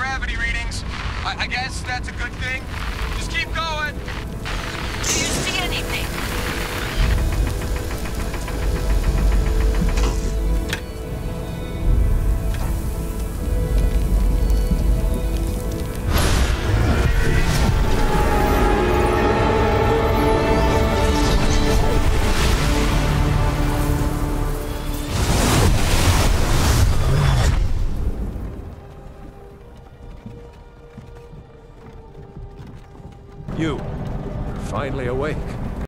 gravity readings. I guess that's a good thing. Just keep going. Do you see anything? You're finally awake.